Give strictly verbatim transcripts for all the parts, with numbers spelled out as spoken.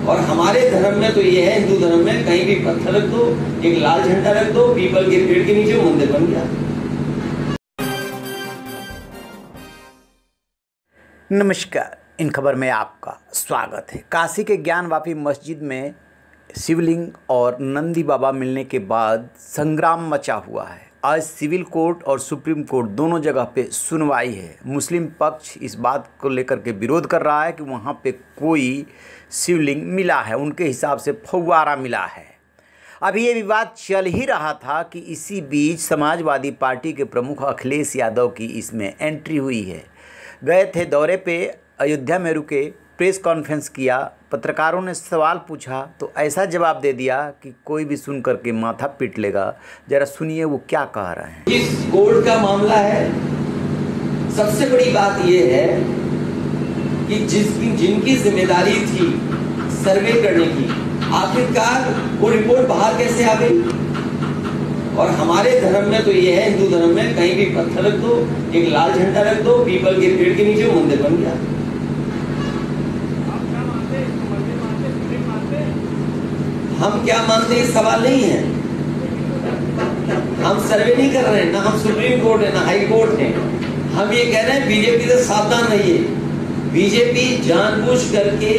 और हमारे धर्म में तो ये है, हिंदू धर्म में कहीं भी पत्थर रख दो, एक लाल झंडा रख दो, पीपल के पेड़ के नीचे मंदिर बन गया। नमस्कार, इन खबर में आपका स्वागत है। काशी के ज्ञानवापी मस्जिद में शिवलिंग और नंदी बाबा मिलने के बाद संग्राम मचा हुआ है। आज सिविल कोर्ट और सुप्रीम कोर्ट दोनों जगह पे सुनवाई है। मुस्लिम पक्ष इस बात को लेकर के विरोध कर रहा है कि वहाँ पे कोई शिवलिंग मिला है, उनके हिसाब से फव्वारा मिला है। अभी ये विवाद चल ही रहा था कि इसी बीच समाजवादी पार्टी के प्रमुख अखिलेश यादव की इसमें एंट्री हुई है। गए थे दौरे पे, अयोध्या में रुके, प्रेस कॉन्फ्रेंस किया, पत्रकारों ने सवाल पूछा तो ऐसा जवाब दे दिया कि कोई भी सुन करके माथा पीट लेगा। जरा सुनिए वो क्या कह रहे हैं। इस कोर्ट का मामला है। सबसे बड़ी बात यह है कि जिसकी जिनकी जिम्मेदारी थी सर्वे करने की, आखिरकार वो रिपोर्ट बाहर कैसे आ गई। और हमारे धर्म में तो ये है, हिंदू धर्म में कहीं भी पत्थर रख दो, एक लाल झंडा रख दो, पीपल के पेड़ के नीचे मंदिर बन गया। हम क्या मानते हैं सवाल नहीं है। हम सर्वे नहीं कर रहे हैं, ना हम सुप्रीम कोर्ट है ना हाई कोर्ट है। हम ये कह रहे हैं बीजेपी से सावधान रहिए। बीजेपी जानबूझ करके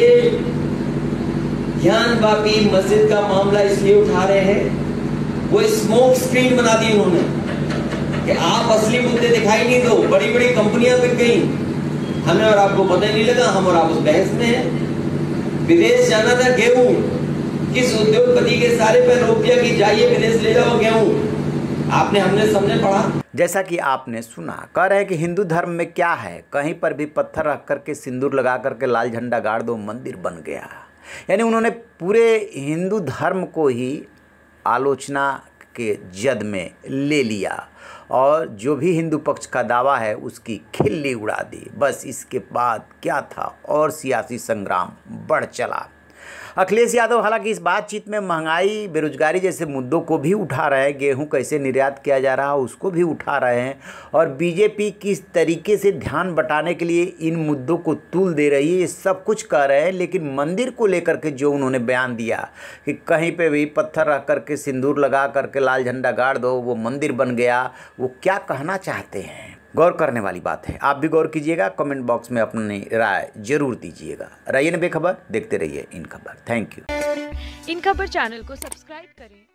ज्ञानवापी मस्जिद का मामला इसलिए उठा रहे हैं, वो स्मोक स्क्रीन बना दी उन्होंने कि आप असली मुद्दे दिखाई नहीं दो। बड़ी बड़ी कंपनियां बिक गई, हमें और आपको पता ही नहीं लगा। हम और आप उस बहस में हैं। विदेश जाना था गेहूं, किस उद्योगपति के सारे पे रोक दिया कि जाइए विदेश ले जाओ गेहूं। आपने हमने सबने पढ़ा। जैसा कि आपने सुना, कह रहे हैं कि हिंदू धर्म में क्या है, कहीं पर भी पत्थर रख करके, सिंदूर लगा करके, लाल झंडा गाड़ दो, मंदिर बन गया। यानी उन्होंने पूरे हिंदू धर्म को ही आलोचना के जद में ले लिया और जो भी हिंदू पक्ष का दावा है उसकी खिल्ली उड़ा दी। बस इसके बाद क्या था, और सियासी संग्राम बढ़ चला। अखिलेश यादव हालांकि इस बातचीत में महंगाई, बेरोजगारी जैसे मुद्दों को भी उठा रहे हैं, गेहूं कैसे निर्यात किया जा रहा है उसको भी उठा रहे हैं, और बीजेपी किस तरीके से ध्यान बटाने के लिए इन मुद्दों को तूल दे रही है, ये सब कुछ कर रहे हैं। लेकिन मंदिर को लेकर के जो उन्होंने बयान दिया कि कहीं पे भी पत्थर रख करके, सिंदूर लगा करके, लाल झंडा गाड़ दो, वो मंदिर बन गया, वो क्या कहना चाहते हैं, गौर करने वाली बात है। आप भी गौर कीजिएगा, कमेंट बॉक्स में अपनी राय जरूर दीजिएगा। रहिए न बेखबर, देखते रहिए इन खबर। Thank you. इन खबर चैनल को सब्सक्राइब करें।